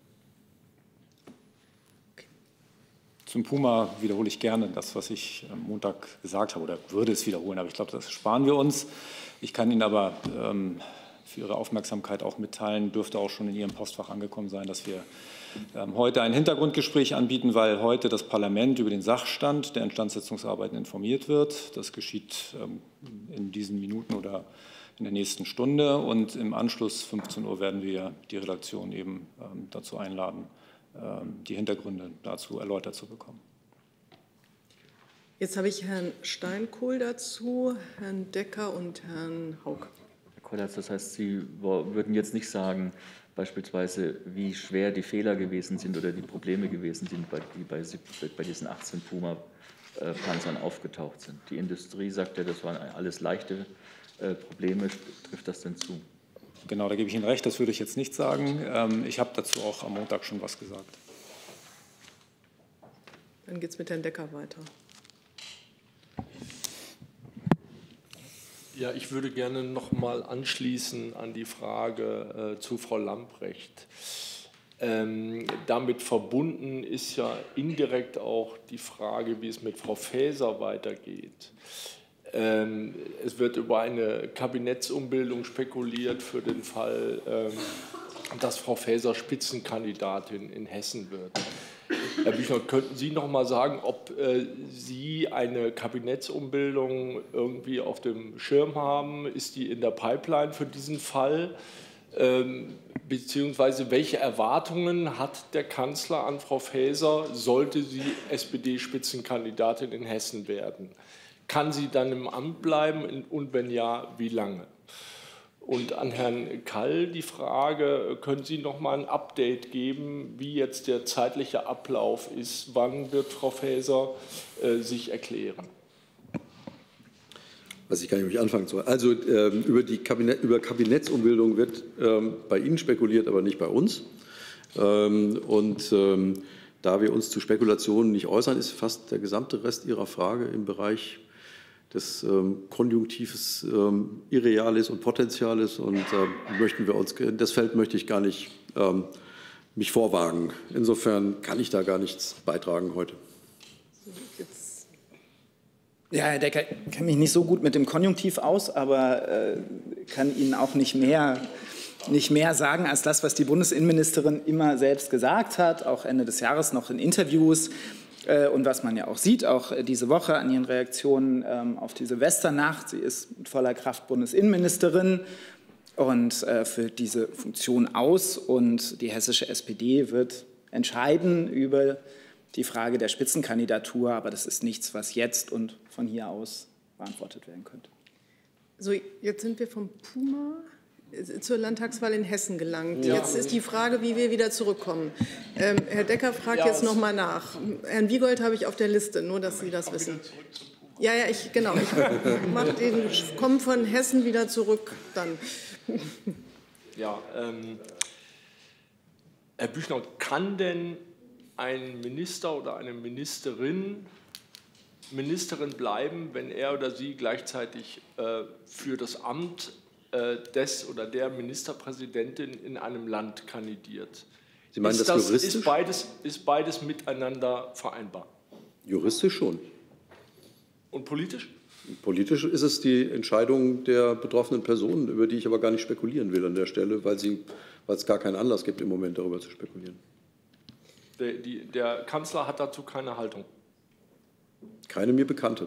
Zum Puma wiederhole ich gerne das, was ich am Montag gesagt habe, oder würde es wiederholen, aber ich glaube, das sparen wir uns. Ich kann Ihnen aber für Ihre Aufmerksamkeit auch mitteilen, dürfte auch schon in Ihrem Postfach angekommen sein, dass wir heute ein Hintergrundgespräch anbieten, weil heute das Parlament über den Sachstand der Instandsetzungsarbeiten informiert wird. Das geschieht in diesen Minuten oder in der nächsten Stunde, und im Anschluss 15 Uhr werden wir die Redaktion eben dazu einladen, die Hintergründe dazu erläutert zu bekommen. Jetzt habe ich Herrn Steinkohl dazu, Herrn Decker und Herrn Haug. Herr Kollatz, das heißt, Sie würden jetzt nicht sagen, beispielsweise, wie schwer die Fehler gewesen sind oder die Probleme gewesen sind, die bei diesen 18 Puma-Panzern aufgetaucht sind. Die Industrie sagt ja, das waren alles leichte Probleme. Trifft das denn zu? Genau, da gebe ich Ihnen recht, das würde ich jetzt nicht sagen. Ich habe dazu auch am Montag schon was gesagt. Dann geht es mit Herrn Decker weiter. Ja, ich würde gerne noch mal anschließen an die Frage zu Frau Lamprecht. Damit verbunden ist ja indirekt auch die Frage, wie es mit Frau Faeser weitergeht. Es wird über eine Kabinettsumbildung spekuliert für den Fall, dass Frau Faeser Spitzenkandidatin in Hessen wird. Herr Büchner, könnten Sie noch mal sagen, ob Sie eine Kabinettsumbildung irgendwie auf dem Schirm haben? Ist die in der Pipeline für diesen Fall? Beziehungsweise welche Erwartungen hat der Kanzler an Frau Faeser, sollte sie SPD-Spitzenkandidatin in Hessen werden? Kann sie dann im Amt bleiben, und wenn ja, wie lange? Und an Herrn Kall die Frage, können Sie noch mal ein Update geben, wie jetzt der zeitliche Ablauf ist? Wann wird Frau Faeser sich erklären? Was ich gar nicht anfangen soll. Also über Kabinettsumbildung wird bei Ihnen spekuliert, aber nicht bei uns. Da wir uns zu Spekulationen nicht äußern, ist fast der gesamte Rest Ihrer Frage im Bereich des Konjunktives Irreales und Potentiales, und das Feld möchte ich gar nicht mich vorwagen. Insofern kann ich da gar nichts beitragen heute. Ja, Herr Decker, ich kenne mich nicht so gut mit dem Konjunktiv aus, aber kann Ihnen auch nicht mehr sagen als das, was die Bundesinnenministerin immer selbst gesagt hat, auch Ende des Jahres noch in Interviews. Und was man ja auch sieht, auch diese Woche an ihren Reaktionen auf die Silvesternacht. Sie ist mit voller Kraft Bundesinnenministerin und füllt diese Funktion aus. Und die hessische SPD wird entscheiden über die Frage der Spitzenkandidatur. Aber das ist nichts, was jetzt und von hier aus beantwortet werden könnte. So, jetzt sind wir vom Puma zur Landtagswahl in Hessen gelangt. Ja. Jetzt ist die Frage, wie wir wieder zurückkommen. Herr Decker fragt jetzt noch mal nach. Herrn Wiegold habe ich auf der Liste, nur dass Sie das wissen. Ja, ich mache den Kommen von Hessen wieder zurück dann. Ja, Herr Büchner, kann denn ein Minister oder eine Ministerin bleiben, wenn er oder sie gleichzeitig für das Amt des oder der Ministerpräsidentin in einem Land kandidiert? Sie meinen das juristisch? Ist beides miteinander vereinbar? Juristisch schon. Und politisch? Politisch ist es die Entscheidung der betroffenen Personen, über die ich aber gar nicht spekulieren will an der Stelle, weil es gar keinen Anlass gibt, im Moment darüber zu spekulieren. Der Kanzler hat dazu keine Haltung? Keine mir bekannte.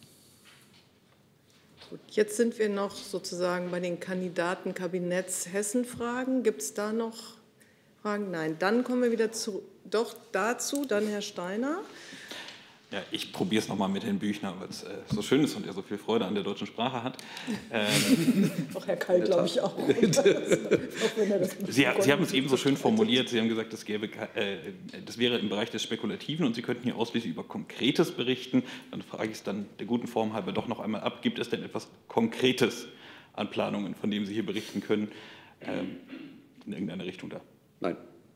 Gut, jetzt sind wir noch sozusagen bei den Kandidaten Kabinetts Hessen-Fragen. Gibt es da noch Fragen? Nein. Dann kommen wir wieder dazu. Dann Herr Steiner. Ja, ich probiere es nochmal mit Herrn Büchner, weil es so schön ist und er so viel Freude an der deutschen Sprache hat. Auch Herr Kall, glaube ich, auch. Sie haben es eben so schön formuliert. Sie haben gesagt, das wäre im Bereich des Spekulativen und Sie könnten hier ausschließlich über Konkretes berichten. Dann frage ich es dann der guten Form halber doch noch einmal ab. Gibt es denn etwas Konkretes an Planungen, von dem Sie hier berichten können, in irgendeine Richtung da? Nein.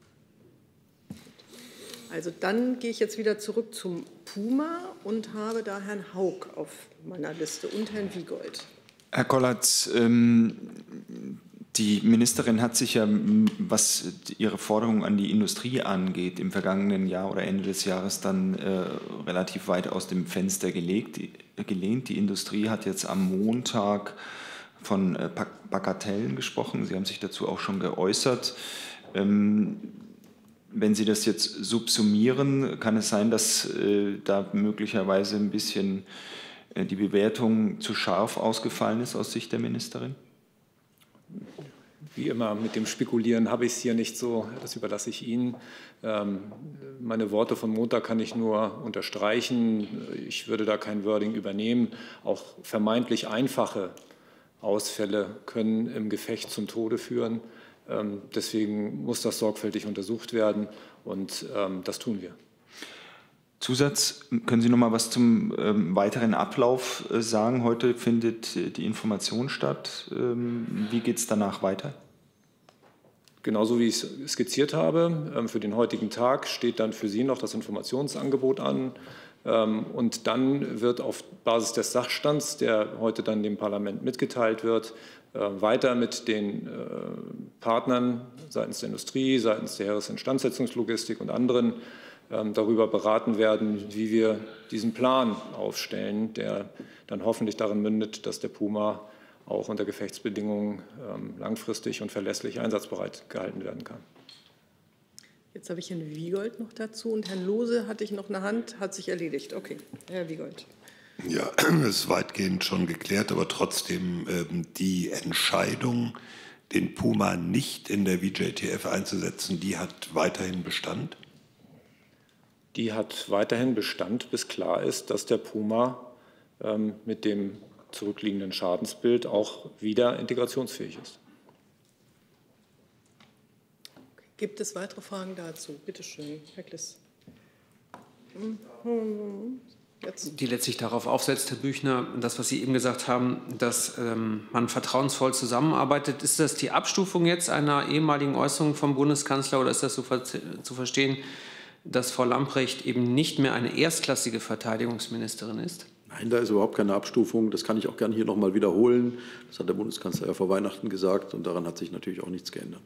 Also dann gehe ich jetzt wieder zurück zum Puma und habe da Herrn Haug auf meiner Liste und Herrn Wiegold. Herr Kollatz, die Ministerin hat sich ja, was ihre Forderungen an die Industrie angeht, im vergangenen Jahr oder Ende des Jahres dann relativ weit aus dem Fenster gelehnt. Die Industrie hat jetzt am Montag von Bagatellen gesprochen. Sie haben sich dazu auch schon geäußert. Wenn Sie das jetzt subsumieren, kann es sein, dass da möglicherweise ein bisschen die Bewertung zu scharf ausgefallen ist aus Sicht der Ministerin? Wie immer, mit dem Spekulieren habe ich es hier nicht so, das überlasse ich Ihnen. Meine Worte von Montag kann ich nur unterstreichen. Ich würde da kein Wording übernehmen. Auch vermeintlich einfache Ausfälle können im Gefecht zum Tode führen. Deswegen muss das sorgfältig untersucht werden und das tun wir. Zusatz, können Sie noch mal was zum weiteren Ablauf sagen? Heute findet die Information statt. Wie geht es danach weiter? Genauso wie ich es skizziert habe. Für den heutigen Tag steht dann für Sie noch das Informationsangebot an. Und dann wird auf Basis des Sachstands, der heute dann dem Parlament mitgeteilt wird, weiter mit den Partnern seitens der Industrie, seitens der Heeresinstandsetzungslogistik und anderen darüber beraten werden, wie wir diesen Plan aufstellen, der dann hoffentlich darin mündet, dass der Puma auch unter Gefechtsbedingungen langfristig und verlässlich einsatzbereit gehalten werden kann. Jetzt habe ich Herrn Wiegold noch dazu und Herrn Lohse hatte ich noch eine Hand, hat sich erledigt. Okay, Herr Wiegold. Ja, das ist weitgehend schon geklärt, aber trotzdem die Entscheidung, den Puma nicht in der VJTF einzusetzen, die hat weiterhin Bestand? Die hat weiterhin Bestand, bis klar ist, dass der Puma mit dem zurückliegenden Schadensbild auch wieder integrationsfähig ist. Gibt es weitere Fragen dazu? Bitte schön, Herr Kliss. Die letztlich darauf aufsetzt, Herr Büchner, das, was Sie eben gesagt haben, dass man vertrauensvoll zusammenarbeitet. Ist das die Abstufung jetzt einer ehemaligen Äußerung vom Bundeskanzler oder ist das so zu verstehen, dass Frau Lamprecht eben nicht mehr eine erstklassige Verteidigungsministerin ist? Nein, da ist überhaupt keine Abstufung. Das kann ich auch gerne hier noch mal wiederholen. Das hat der Bundeskanzler ja vor Weihnachten gesagt und daran hat sich natürlich auch nichts geändert.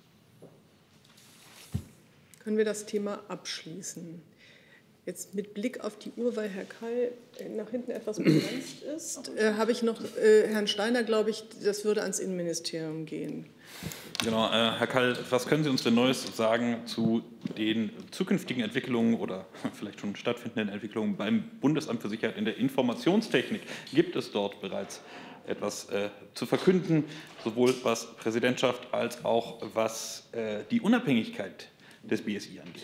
Können wir das Thema abschließen? Jetzt mit Blick auf die Uhr, weil Herr Kall nach hinten etwas begrenzt ist, habe ich noch Herrn Steiner, glaube ich, das würde ans Innenministerium gehen. Genau, Herr Kall, was können Sie uns denn Neues sagen zu den zukünftigen Entwicklungen oder vielleicht schon stattfindenden Entwicklungen beim Bundesamt für Sicherheit in der Informationstechnik? Gibt es dort bereits etwas zu verkünden, sowohl was Präsidentschaft als auch was die Unabhängigkeit des BSI angeht?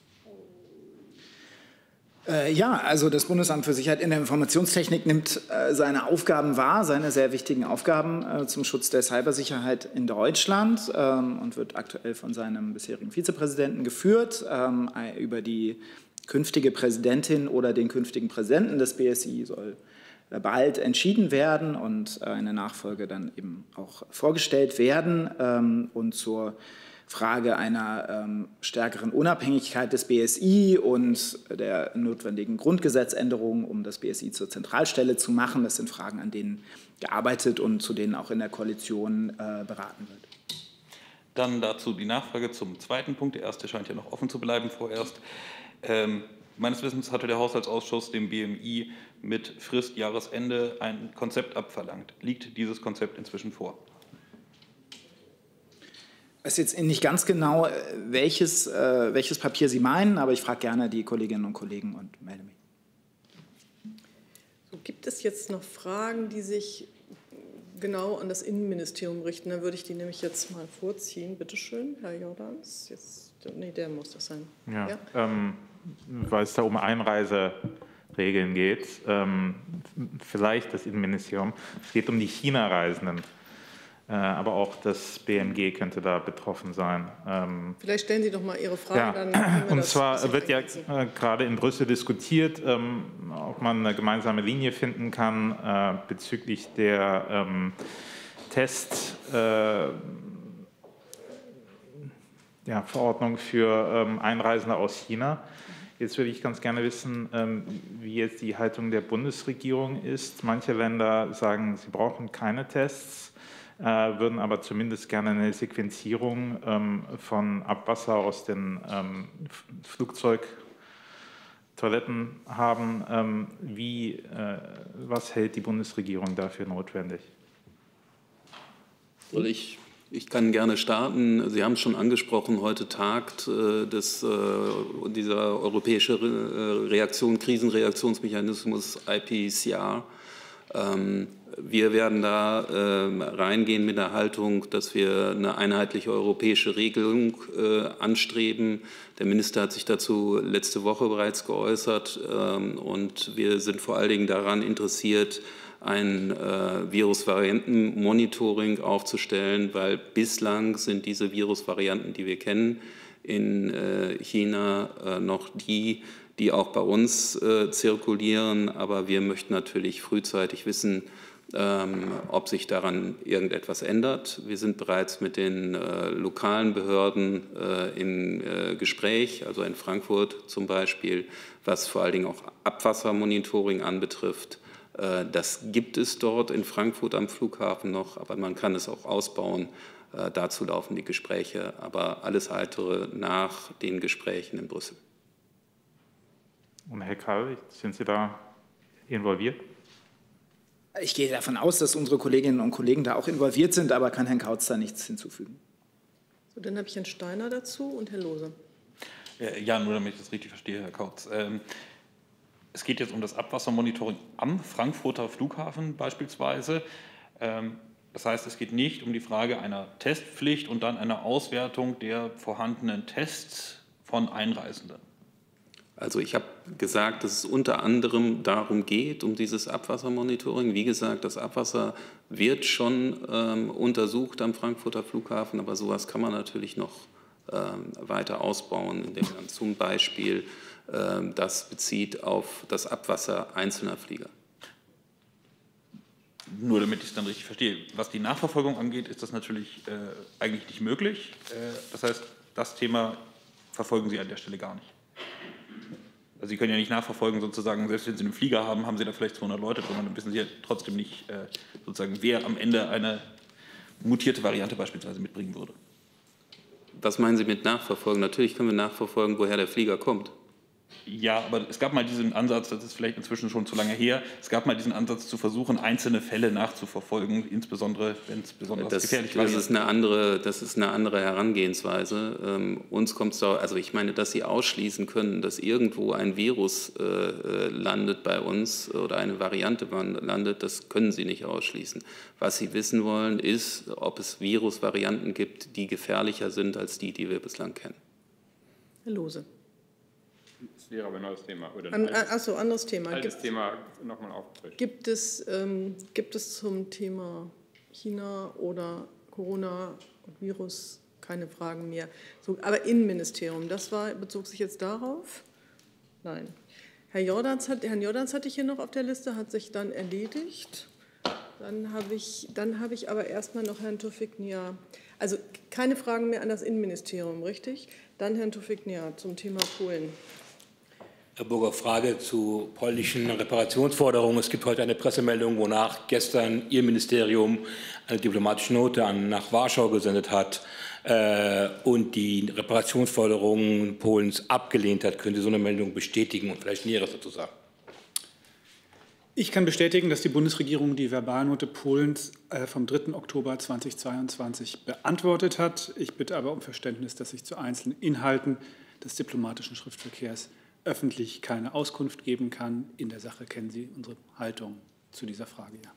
Ja, also das Bundesamt für Sicherheit in der Informationstechnik nimmt seine Aufgaben wahr, seine sehr wichtigen Aufgaben zum Schutz der Cybersicherheit in Deutschland und wird aktuell von seinem bisherigen Vizepräsidenten geführt. Über die künftige Präsidentin oder den künftigen Präsidenten des BSI soll bald entschieden werden und eine Nachfolge dann eben auch vorgestellt werden. Und zur Frage einer stärkeren Unabhängigkeit des BSI und der notwendigen Grundgesetzänderungen, um das BSI zur Zentralstelle zu machen. Das sind Fragen, an denen gearbeitet und zu denen auch in der Koalition beraten wird. Dann dazu die Nachfrage zum zweiten Punkt. Der erste scheint ja noch offen zu bleiben vorerst. Meines Wissens hatte der Haushaltsausschuss dem BMI mit Frist Jahresende ein Konzept abverlangt. Liegt dieses Konzept inzwischen vor? Ich weiß jetzt nicht ganz genau, welches Papier Sie meinen, aber ich frage gerne die Kolleginnen und Kollegen und melde mich. So, gibt es jetzt noch Fragen, die sich genau an das Innenministerium richten? Dann würde ich die nämlich jetzt mal vorziehen. Bitte schön, Herr Jordans. Nee, der muss das sein. Ja, ja? Weil es da um Einreiseregeln geht, vielleicht das Innenministerium. Es geht um die China-Reisenden. Aber auch das BMG könnte da betroffen sein. Vielleicht stellen Sie doch mal Ihre Frage. Ja. Und zwar wird ja gerade in Brüssel diskutiert, ob man eine gemeinsame Linie finden kann bezüglich der Verordnung für Einreisende aus China. Jetzt würde ich ganz gerne wissen, wie jetzt die Haltung der Bundesregierung ist. Manche Länder sagen, sie brauchen keine Tests, würden aber zumindest gerne eine Sequenzierung von Abwasser aus den Flugzeugtoiletten haben. Was hält die Bundesregierung dafür notwendig? Ich kann gerne starten. Sie haben es schon angesprochen, heute tagt dieser europäische Krisenreaktionsmechanismus IPCR. Wir werden da reingehen mit der Haltung, dass wir eine einheitliche europäische Regelung anstreben. Der Minister hat sich dazu letzte Woche bereits geäußert und wir sind vor allen Dingen daran interessiert, ein Virusvariantenmonitoring aufzustellen, weil bislang sind diese Virusvarianten, die wir kennen, in China noch die auch bei uns zirkulieren. Aber wir möchten natürlich frühzeitig wissen, ob sich daran irgendetwas ändert. Wir sind bereits mit den lokalen Behörden im Gespräch, also in Frankfurt zum Beispiel, was vor allen Dingen auch Abwassermonitoring anbetrifft. Das gibt es dort in Frankfurt am Flughafen noch, aber man kann es auch ausbauen. Dazu laufen die Gespräche, aber alles Weitere nach den Gesprächen in Brüssel. Und Herr Karl, sind Sie da involviert? Ich gehe davon aus, dass unsere Kolleginnen und Kollegen da auch involviert sind, aber kann Herrn Kautz da nichts hinzufügen. So, dann habe ich Herrn Steiner dazu und Herr Lohse. Ja, nur damit ich das richtig verstehe, Herr Kautz. Es geht jetzt um das Abwassermonitoring am Frankfurter Flughafen beispielsweise. Das heißt, es geht nicht um die Frage einer Testpflicht und dann einer Auswertung der vorhandenen Tests von Einreisenden. Also ich habe gesagt, dass es unter anderem darum geht, um dieses Abwassermonitoring. Wie gesagt, das Abwasser wird schon untersucht am Frankfurter Flughafen, aber sowas kann man natürlich noch weiter ausbauen, indem man zum Beispiel das bezieht auf das Abwasser einzelner Flieger. Nur damit ich es dann richtig verstehe. Was die Nachverfolgung angeht, ist das natürlich eigentlich nicht möglich. Das heißt, das Thema verfolgen Sie an der Stelle gar nicht. Also Sie können ja nicht nachverfolgen, sozusagen, selbst wenn Sie einen Flieger haben, haben Sie da vielleicht 200 Leute drin, dann wissen Sie ja trotzdem nicht, sozusagen, wer am Ende eine mutierte Variante beispielsweise mitbringen würde. Was meinen Sie mit nachverfolgen? Natürlich können wir nachverfolgen, woher der Flieger kommt. Ja, aber es gab mal diesen Ansatz, das ist vielleicht inzwischen schon zu lange her, es gab mal diesen Ansatz zu versuchen, einzelne Fälle nachzuverfolgen, insbesondere wenn es besonders gefährlich war. Das ist eine andere Herangehensweise. Uns kommt es da, also ich meine, dass Sie ausschließen können, dass irgendwo ein Virus landet bei uns oder eine Variante landet, das können Sie nicht ausschließen. Was Sie wissen wollen, ist, ob es Virusvarianten gibt, die gefährlicher sind als die, die wir bislang kennen. Herr Lohse. Das wäre aber ein neues Thema. Achso, anderes Thema. Altes Thema nochmal auffrischen. Gibt es zum Thema China oder Corona und Virus keine Fragen mehr? So, aber Innenministerium, bezog sich jetzt darauf? Nein. Herrn Jordans hatte ich hier noch auf der Liste, hat sich dann erledigt. Dann habe ich aber erstmal noch Herrn Tawfik-Nia. Also keine Fragen mehr an das Innenministerium, richtig? Dann Herrn Tawfik-Nia zum Thema Polen. Herr Burger, Frage zu polnischen Reparationsforderungen. Es gibt heute eine Pressemeldung, wonach gestern Ihr Ministerium eine diplomatische Note nach Warschau gesendet hat. und die Reparationsforderungen Polens abgelehnt hat. Können Sie so eine Meldung bestätigen und vielleicht Näheres dazu sagen? Ich kann bestätigen, dass die Bundesregierung die Verbalnote Polens vom 3. Oktober 2022 beantwortet hat. Ich bitte aber um Verständnis, dass ich zu einzelnen Inhalten des diplomatischen Schriftverkehrs öffentlich keine Auskunft geben kann. In der Sache kennen Sie unsere Haltung zu dieser Frage. Ja.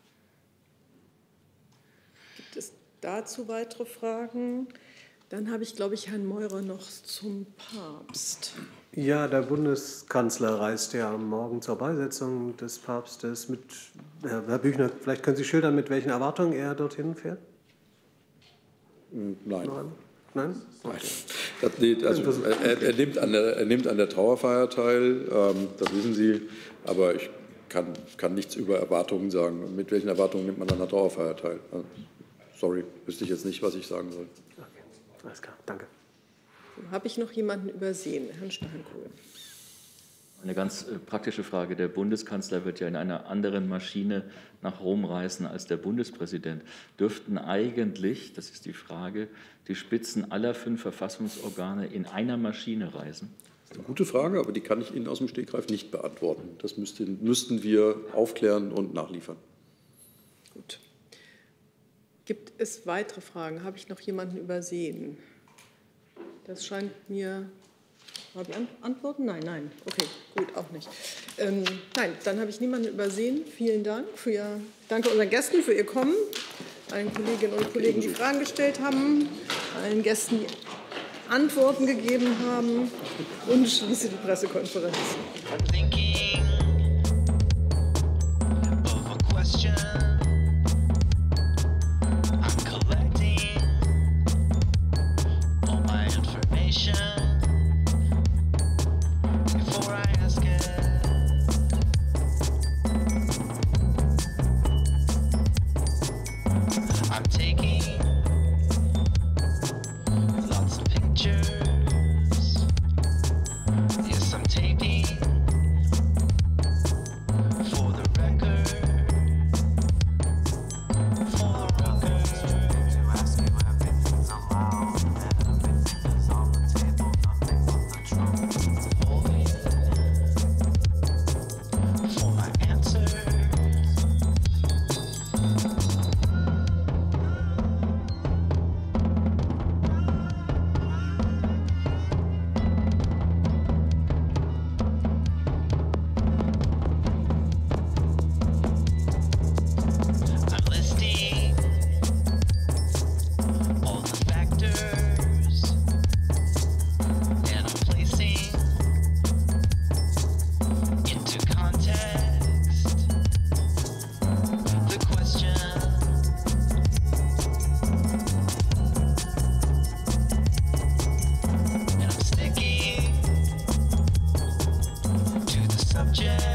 Gibt es dazu weitere Fragen? Dann habe ich, glaube ich, Herrn Meurer noch zum Papst. Ja, der Bundeskanzler reist ja morgen zur Beisetzung des Papstes mit. Herr Büchner, vielleicht können Sie schildern, mit welchen Erwartungen er dorthin fährt? Nein. Nein? Okay. Also, er nimmt an der Trauerfeier teil, das wissen Sie, aber ich kann nichts über Erwartungen sagen. Mit welchen Erwartungen nimmt man an der Trauerfeier teil? Sorry, wüsste ich jetzt nicht, was ich sagen soll. Okay, alles klar, danke. Habe ich noch jemanden übersehen? Herrn Steinkohl. Eine ganz praktische Frage. Der Bundeskanzler wird ja in einer anderen Maschine nach Rom reisen als der Bundespräsident. Dürften eigentlich, das ist die Frage, die Spitzen aller 5 Verfassungsorgane in einer Maschine reisen? Das ist eine gute Frage, aber die kann ich Ihnen aus dem Stegreif nicht beantworten. Das müssten wir aufklären und nachliefern. Gut. Gibt es weitere Fragen? Habe ich noch jemanden übersehen? Das scheint mir... Haben Sie Antworten? Nein. Okay, gut, auch nicht. Nein, dann habe ich niemanden übersehen. Vielen Dank danke unseren Gästen für ihr Kommen, allen Kolleginnen und Kollegen, die Fragen gestellt haben, allen Gästen, die Antworten gegeben haben, und schließe die Pressekonferenz. subject.